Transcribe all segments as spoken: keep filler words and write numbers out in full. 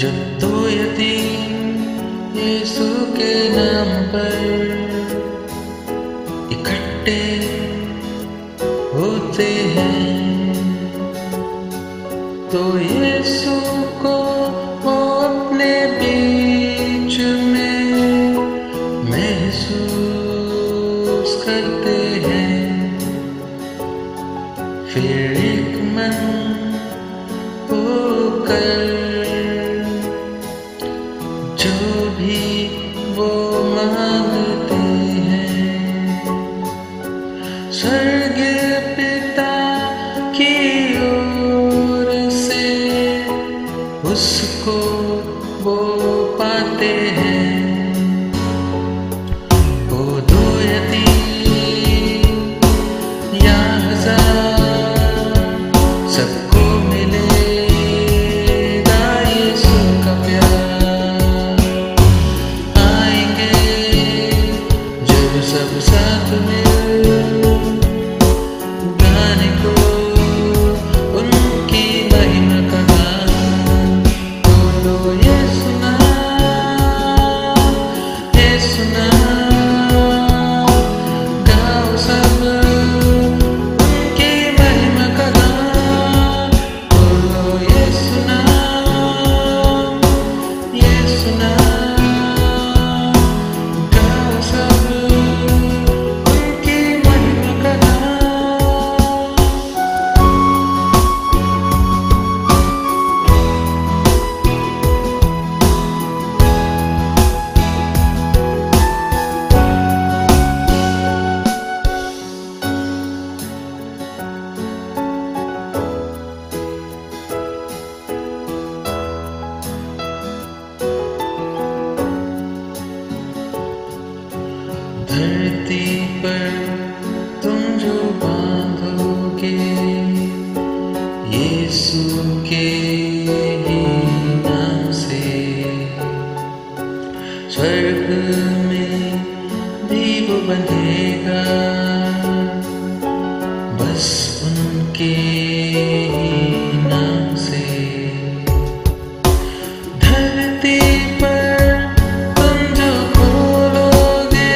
जो यतीम यीशु के नाम पर इकट्ठे होते हैं, तो यीशु को वो अपने बीच में महसूस करते हैं। फिर एक मन होकर जो भी वो मांगते हैं, स्वर्गीय पिता की ओर से उसको वो पाते हैं। वो दो यतीम या हजार सबको मिलेगा यीशु का प्यार। आएंगे जब सब साथ में गाने को उनकी महिमा का गान। बोलो यीशु नाम, यीशु नाम, गाओ सब उनकी महिमा का गान। बोलो यीशु नाम, यीशु नाम, गाओ सब उनकी महिमा का गान। धरती पर तुम जो बांधोगे यीशु के ही नाम से, स्वर्ग में भी वो बंधेगा बस उनके ही नाम से। धरती पर तुम जो बोलोगे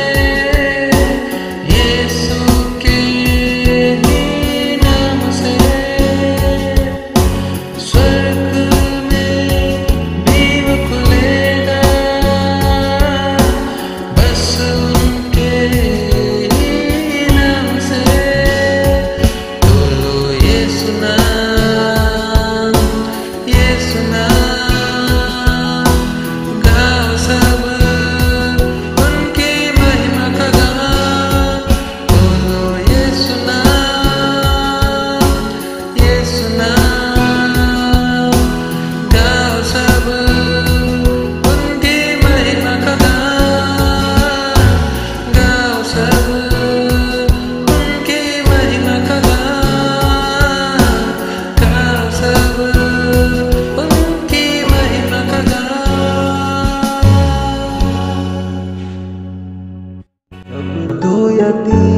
यीशु के ही नाम से, स्वर्ग में भी वो खुलेगा बस उनके ही नाम से। बोलो यीशु नाम, यीशु नाम, गाओ सब उनकी महिमा का गान। बोलो यीशु नाम, यीशु नाम, गाओ सब उनकी महिमा का गान। गाओ सब उनकी महिमा का गान। गाओ सब उनकी महिमा का गान। अब दो यतीम